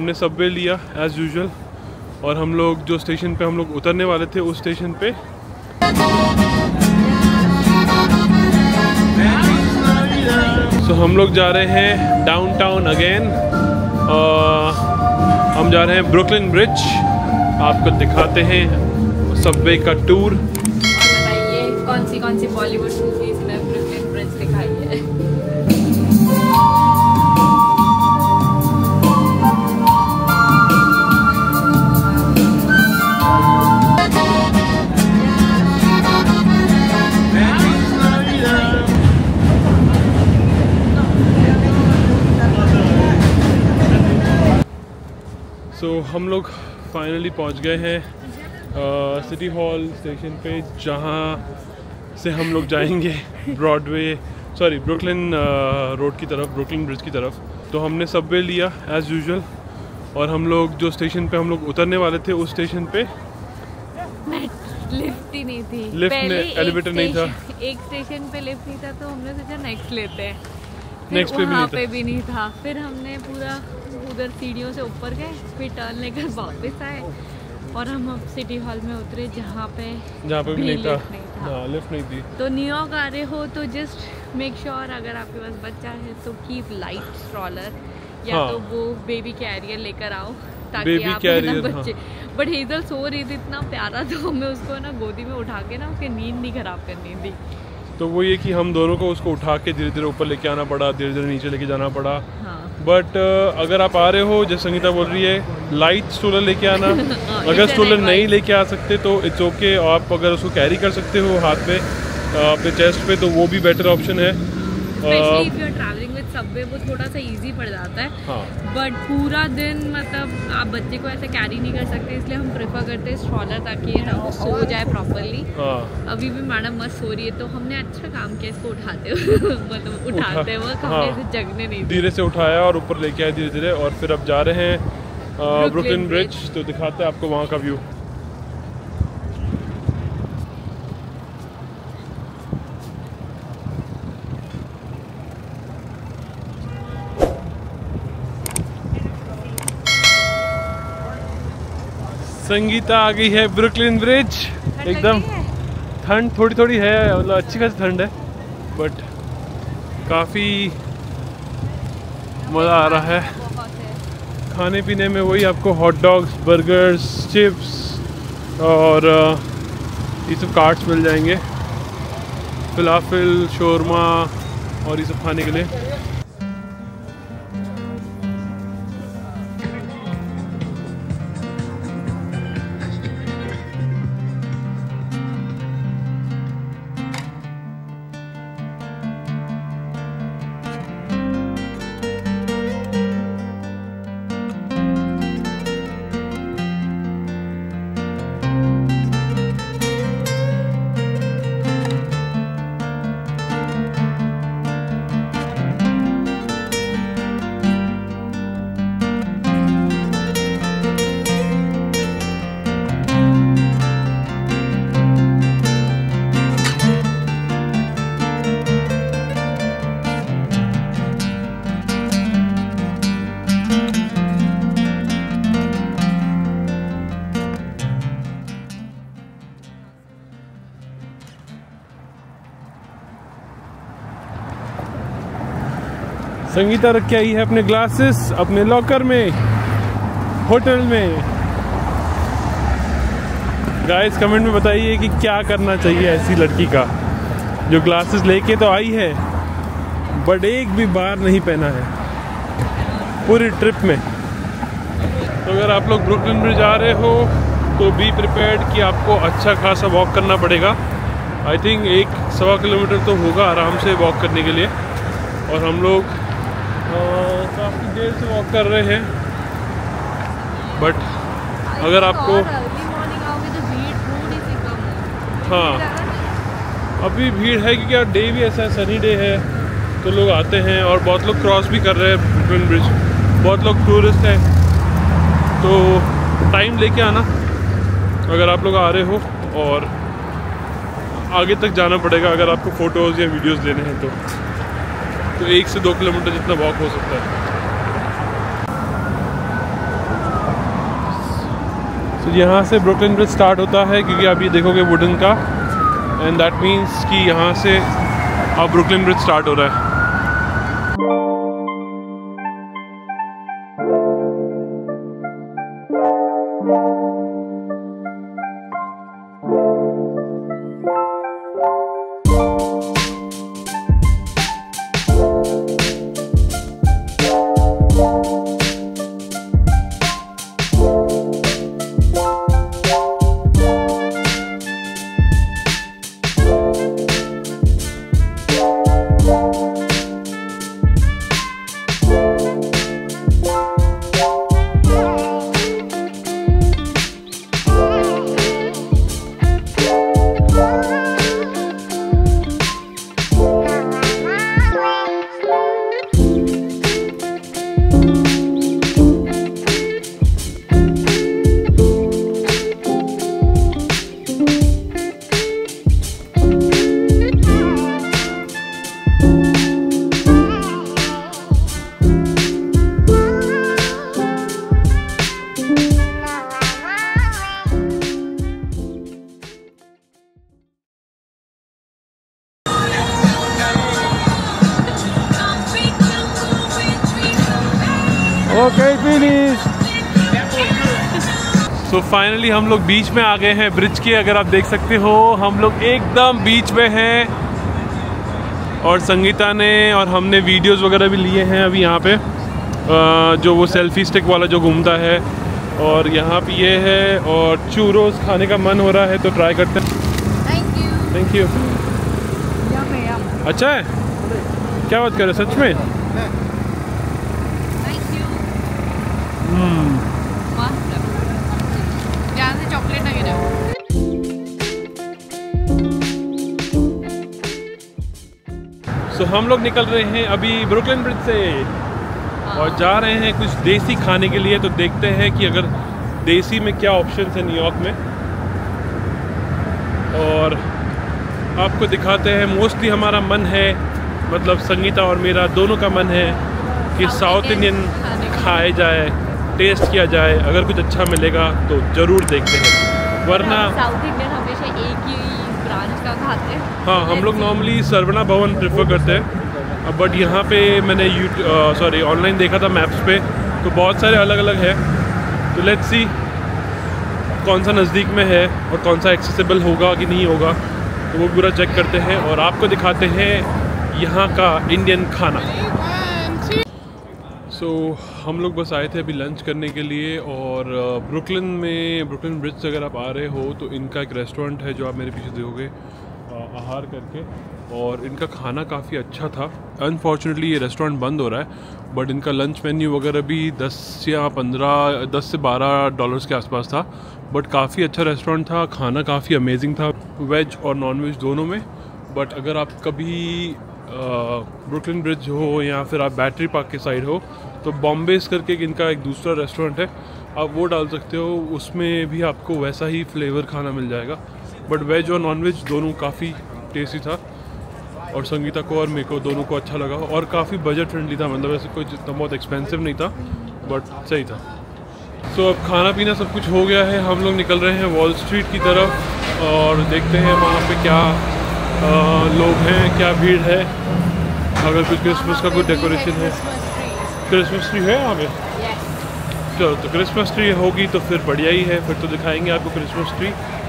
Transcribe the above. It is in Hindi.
हमने सबवे लिया एज़ यूजुअल और हम लोग जो स्टेशन पे हम लोग उतरने वाले थे उस स्टेशन पे हम लोग जा रहे हैं डाउनटाउन अगेन। हम जा रहे हैं ब्रुकलिन ब्रिज, आपको दिखाते हैं सबवे का टूर। बताइए कौन सी बॉलीवुड मूवीज में ब्रुकलिन ब्रिज दिखाई है? हम लोग फाइनली पहुंच गए हैं सिटी हॉल स्टेशन पे, जहां से हम लोग जाएंगे ब्रुकलिन रोड की तरफ, ब्रुकलिन ब्रिज की तरफ। तो हमने सबवे लिया एज़ यूजुअल और हम लोग जो स्टेशन पे हम लोग उतरने वाले थे उस स्टेशन पे लिफ्ट ही नहीं थी, एलिवेटर नहीं था। एक स्टेशन पे लिफ्ट नहीं था तो हमने सोचा नेक्स्ट लेते हैं, नेक्स्ट पे भी नहीं था। फिर हमने पूरा उधर सीढ़ियों से ऊपर गए, फिर टर्न लेकर वापस आए और हम अब सिटी हॉल में उतरे जहाँ पे भी नहीं था। लिफ्ट नहीं थी। तो न्यूयॉर्क आ रहे हो तो जस्ट मेक श्योर अगर आपके पास बच्चा है तो कीप लाइट स्ट्रॉलर या तो वो बेबी कैरियर लेकर आओ ताकि आप बच्चे। बट हेजल सो रही थी, इतना प्यारा, तो हमें उसको ना गोदी में उठा के ना उसकी नींद नहीं खराब करनी थी। तो वो ये कि हम दोनों को उसको उठा के धीरे धीरे ऊपर लेके आना पड़ा, धीरे धीरे नीचे लेके जाना पड़ा। बट अगर आप आ रहे हो, जैसे संगीता बोल रही है, लाइट स्ट्रोलर लेके आना। अगर स्ट्रोलर नहीं लेके आ सकते तो इट्स ओके, आप अगर उसको कैरी कर सकते हो हाथ पे अपने चेस्ट पे तो वो भी बेटर ऑप्शन है। Specially if you are travelling with subway वो थोड़ा सा इजी पड़ जाता है। बट पूरा दिन मतलब आप बच्चे को ऐसे कैरी नहीं कर सकते, इसलिए हम प्रेफर करते हैं स्ट्रॉलर ताकि ये ना सो जाए प्रॉपरली। अभी भी मैडम मस्त सो रही है तो हमने अच्छा काम किया इसको उठाते हुए मतलब उठाते वक्त हमने इसे जगने नहीं, धीरे से उठाया और ऊपर लेके आए धीरे धीरे। और फिर अब जा रहे हैं ब्रुकलिन ब्रिज, तो दिखाते हैं आपको वहाँ का व्यू। संगीता आ गई है ब्रुकलिन ब्रिज। एकदम ठंड थोड़ी थोड़ी है, मतलब अच्छी खासी ठंड है, बट काफ़ी मज़ा आ रहा है खाने पीने में। वही आपको हॉट डॉग्स, बर्गर्स, चिप्स और ये सब कार्ट्स मिल जाएंगे, फलाफल, शोरमा और ये सब खाने के लिए। संगीता रख के आई है अपने ग्लासेस अपने लॉकर में होटल में। गाइस कमेंट में बताइए कि क्या करना चाहिए ऐसी लड़की का जो ग्लासेस लेके तो आई है बट एक भी बार नहीं पहना है पूरी ट्रिप में। तो अगर आप लोग ब्रुकलिन ब्रिज आ रहे हो तो बी प्रिपेयर्ड कि आपको अच्छा खासा वॉक करना पड़ेगा। आई थिंक 1-1.25 किलोमीटर तो होगा आराम से वॉक करने के लिए, और हम लोग काफ़ी देर से वॉक कर रहे हैं। बट अगर आपको हाँ अभी भीड़ है क्योंकि यार डे भी ऐसा है, सनी डे है तो लोग आते हैं और बहुत लोग क्रॉस भी कर रहे हैं ब्रुकलिन ब्रिज, बहुत लोग टूरिस्ट हैं। तो टाइम लेके आना अगर आप लोग आ रहे हो, और आगे तक जाना पड़ेगा अगर आपको फ़ोटोज़ या वीडियोज़ लेने हैं तो 1 से 2 किलोमीटर जितना वॉक हो सकता है। तो यहाँ से ब्रुकलिन ब्रिज स्टार्ट होता है, क्योंकि आप ये देखोगे वुडन का, एंड दैट मीन्स कि यहाँ से अब ब्रुकलिन ब्रिज स्टार्ट हो रहा है। Okay finish. सो फाइनली हम लोग बीच में आ गए हैं ब्रिज के। अगर आप देख सकते हो हम लोग एकदम बीच में हैं, और संगीता ने और हमने वीडियोस वगैरह भी लिए हैं अभी यहाँ पे, जो वो सेल्फी स्टिक वाला जो घूमता है, और यहाँ पे ये है, और चूरोस खाने का मन हो रहा है तो ट्राई करते हैं। Thank you. अच्छा है? क्या बात कर रहे सच में? चॉकलेट ना गिरा। सो हम लोग निकल रहे हैं अभी ब्रुकलिन ब्रिज से और जा रहे हैं कुछ देसी खाने के लिए। तो देखते हैं कि अगर देसी में क्या ऑप्शंस है न्यूयॉर्क में, और आपको दिखाते हैं। मोस्टली हमारा मन है, मतलब संगीता और मेरा दोनों का मन है कि साउथ इंडियन खाए जाए, टेस्ट किया जाए। अगर कुछ अच्छा मिलेगा तो ज़रूर देखते हैं, वरना साउथ इंडियन हमेशा एक ही ब्रांच का खाते हैं। हाँ, हम लोग नॉर्मली सरवना भवन प्रेफर करते हैं, बट यहाँ पे मैंने ऑनलाइन देखा था मैप्स पे, तो बहुत सारे अलग अलग है। तो लेट्स सी कौन सा नज़दीक में है और कौन सा एक्सेसिबल होगा कि नहीं होगा, तो वो पूरा चेक करते हैं और आपको दिखाते हैं यहाँ का इंडियन खाना। सो हम लोग बस आए थे अभी लंच करने के लिए, और ब्रुकलिन ब्रिज से अगर आप आ रहे हो तो इनका एक रेस्टोरेंट है जो आप मेरे पीछे देखोगे, आहार करके, और इनका खाना काफ़ी अच्छा था। अनफॉर्चुनेटली ये रेस्टोरेंट बंद हो रहा है, बट इनका लंच मेन्यू वगैरह भी 10 से $12 के आसपास था, बट काफ़ी अच्छा रेस्टोरेंट था। खाना काफ़ी अमेजिंग था, वेज और नॉन वेज दोनों में। बट अगर आप कभी ब्रुकलिन ब्रिज हो या फिर आप बैटरी पार्क के साइड हो, तो बॉम्बेस करके इनका एक दूसरा रेस्टोरेंट है, आप वो डाल सकते हो, उसमें भी आपको वैसा ही फ्लेवर खाना मिल जाएगा। बट वेज और नॉन वेज दोनों काफ़ी टेस्टी था, और संगीता को और मेरे को दोनों को अच्छा लगा, और काफ़ी बजट फ्रेंडली था, मतलब ऐसे कोई जितना बहुत एक्सपेंसिव नहीं था, बट सही था। सो अब खाना पीना सब कुछ हो गया है, हम लोग निकल रहे हैं वॉल स्ट्रीट की तरफ, और देखते हैं वहाँ पे क्या लोग हैं, क्या भीड़ है, अगर कुछ क्रिसमस का कोई डेकोरेशन है। क्रिसमस ट्री है यहाँ पे? चलो, तो क्रिसमस ट्री होगी तो फिर बढ़िया ही है, फिर तो दिखाएंगे आपको क्रिसमस ट्री।